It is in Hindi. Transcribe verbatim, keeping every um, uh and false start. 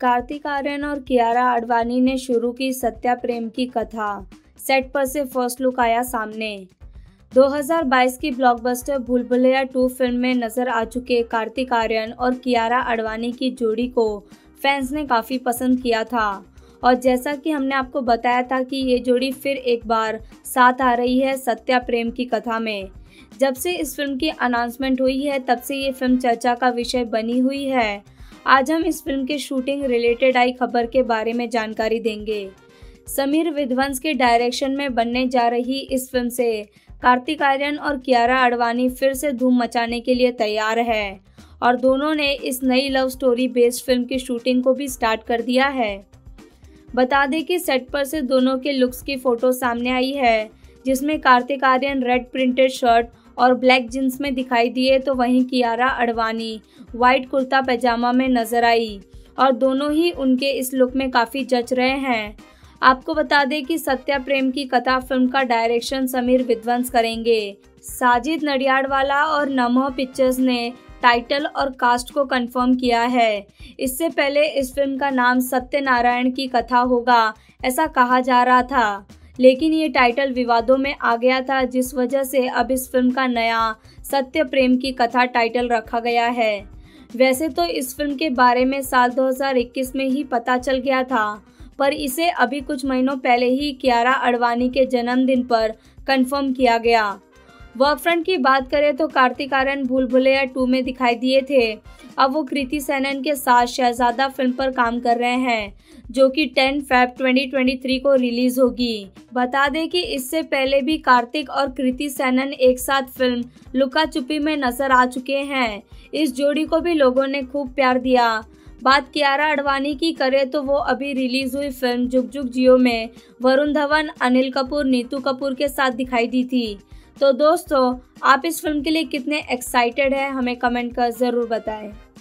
कार्तिक आर्यन और कियारा आडवाणी ने शुरू की सत्या प्रेम की कथा। सेट पर से फर्स्ट लुक आया सामने। दो हज़ार बाईस की ब्लॉकबस्टर भूल भुलैया टू फिल्म में नजर आ चुके कार्तिक आर्यन और कियारा आडवाणी की जोड़ी को फैंस ने काफ़ी पसंद किया था और जैसा कि हमने आपको बताया था कि ये जोड़ी फिर एक बार साथ आ रही है सत्या प्रेम की कथा में। जब से इस फिल्म की अनाउंसमेंट हुई है तब से ये फिल्म चर्चा का विषय बनी हुई है। आज हम इस फिल्म के शूटिंग रिलेटेड आई खबर के बारे में जानकारी देंगे। समीर विध्वंस के डायरेक्शन में बनने जा रही इस फिल्म से कार्तिक आर्यन और कियारा आडवाणी फिर से धूम मचाने के लिए तैयार है और दोनों ने इस नई लव स्टोरी बेस्ड फिल्म की शूटिंग को भी स्टार्ट कर दिया है। बता दें कि सेट पर से दोनों के लुक्स की फोटो सामने आई है, जिसमें Kartik Aaryan red printed shirt और ब्लैक जींस में दिखाई दिए तो वहीं कियारा आडवाणी वाइट कुर्ता पैजामा में नजर आई और दोनों ही उनके इस लुक में काफ़ी जच रहे हैं। आपको बता दें कि सत्या प्रेम की कथा फिल्म का डायरेक्शन समीर विध्वंस करेंगे। साजिद नडियाडवाला और नमः पिक्चर्स ने टाइटल और कास्ट को कंफर्म किया है। इससे पहले इस फिल्म का नाम सत्यनारायण की कथा होगा ऐसा कहा जा रहा था, लेकिन ये टाइटल विवादों में आ गया था, जिस वजह से अब इस फिल्म का नया सत्य प्रेम की कथा टाइटल रखा गया है। वैसे तो इस फिल्म के बारे में साल दो हज़ार इक्कीस में ही पता चल गया था, पर इसे अभी कुछ महीनों पहले ही कियारा आडवाणी के जन्मदिन पर कंफर्म किया गया। वर्क फ्रंट की बात करें तो कार्तिक आर्यन भूल भुलैया टू में दिखाई दिए थे। अब वो कृति सेनन के साथ शहजादा फिल्म पर काम कर रहे हैं, जो कि दस फरवरी दो हज़ार तेईस को रिलीज होगी। बता दें कि इससे पहले भी कार्तिक और कृति सेनन एक साथ फिल्म लुका छुपी में नजर आ चुके हैं। इस जोड़ी को भी लोगों ने खूब प्यार दिया। बात कियारा आडवाणी की करें तो वो अभी रिलीज हुई फिल्म जुग जुग जियो में वरुण धवन, अनिल कपूर, नीतू कपूर के साथ दिखाई दी थी। तो दोस्तों, आप इस फिल्म के लिए कितने एक्साइटेड हैं हमें कमेंट कर ज़रूर बताएं।